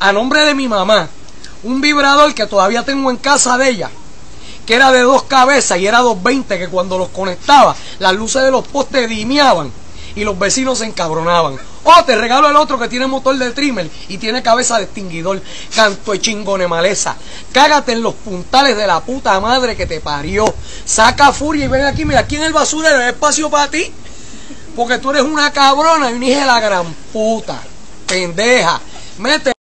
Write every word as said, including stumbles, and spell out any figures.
a nombre de mi mamá un vibrador que todavía tengo en casa de ella, que era de dos cabezas y era doscientos veinte, que cuando los conectaba las luces de los postes dimeaban y los vecinos se encabronaban. Oh, te regalo el otro que tiene motor de trimmer y tiene cabeza de extinguidor. Canto de chingone maleza. Cágate en los puntales de la puta madre que te parió. Saca furia y ven aquí, mira, aquí en el basurero hay espacio para ti. Porque tú eres una cabrona y una hija de la gran puta. Pendeja. Mete